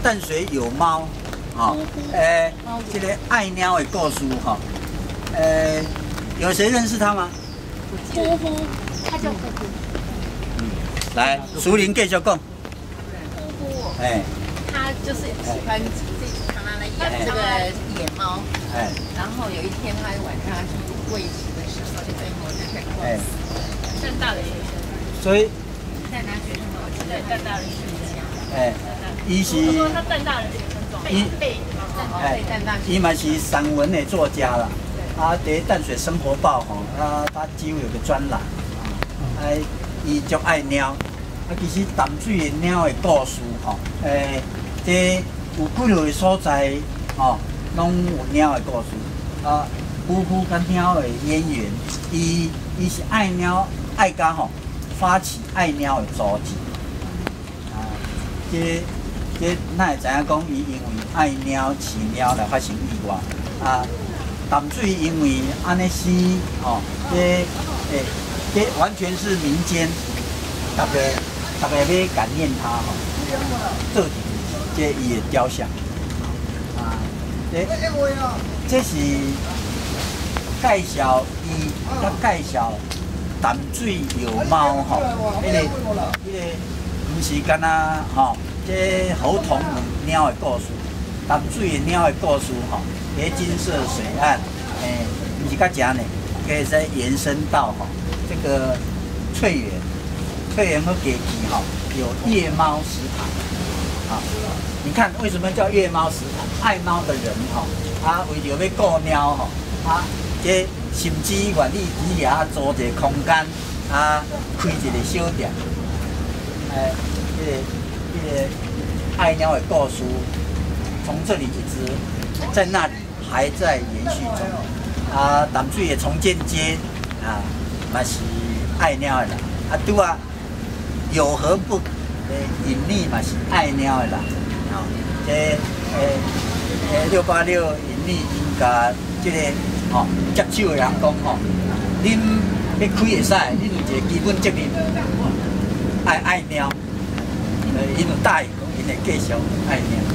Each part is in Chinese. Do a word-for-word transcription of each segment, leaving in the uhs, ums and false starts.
淡水有猫，哈、哦，呃，这个爱猫的故事哈，呃，有谁认识他吗？ 呼呼，他叫呼呼。 嗯，来，淑玲继续讲。 呼呼， 哎， 他就是喜欢这常常来养这个野猫。哎，然后有一天他晚上去喂食的时候，就被某只犬咬死。正大的学生。所以。在拿学生吗？对，正大的学生。哎， 伊是。 他说他正大的学生状。被被哎， 伊嘛是散文的作家啦。啊，在《淡水生活报》吼，他他几乎有个专栏啊，啊，伊足爱猫。啊，其实淡水的猫的故事吼，诶，这有几落所在吼，拢有猫的故事。啊，夫妇跟猫的渊源，伊伊是爱猫爱家吼，发起爱猫的组织。啊，这这咱会知影讲，伊因为爱猫饲猫来发生意外啊。淡水因为安尼生吼，这诶，这完全是民间，大家大家要感念他吼，做这伊的雕像啊，这这是介绍伊，甲介绍淡水有猫吼，迄个迄个不是干那吼，这猴童猫的故事，淡水的猫的故事吼。迄金色水岸，诶、欸，不是较正呢，可以再延伸到哈、喔、这个翠园，翠园和给皮哈有夜猫食堂，啊，你看为什么叫夜猫食堂？爱猫的人哈、喔，啊为着要顾猫哈，啊，这甚至愿意底下租一个空间，啊，开一个小店，诶，这个这个爱猫的故事，从这里一直。在那里还在延续中，啊，淡水的重建街啊，嘛是爱猫的啦，啊，拄啊有何不诶隐秘嘛是爱猫的啦，哦，这诶诶六八六隐秘应该这个哦接手的人讲吼，恁要开会使，恁有一个基本责任，爱爱猫，呃，因有答应讲，因会继续爱猫。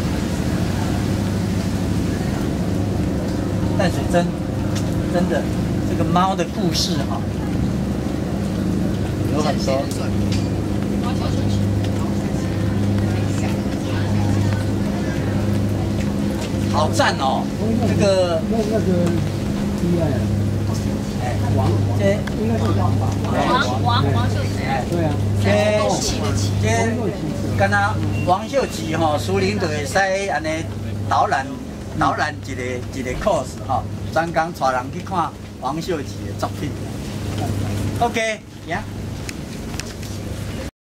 淡水真真的这个猫的故事哈、哦，有很多。好赞哦！这个那那个厉害了，哎，王这应该是王吧？ 王王王秀吉， 对啊， 这这跟他王秀吉哈，苏林就会使安尼导览。导览一个一个 course 吼，专工带人去看王秀吉的作品。OK， 呀、yeah。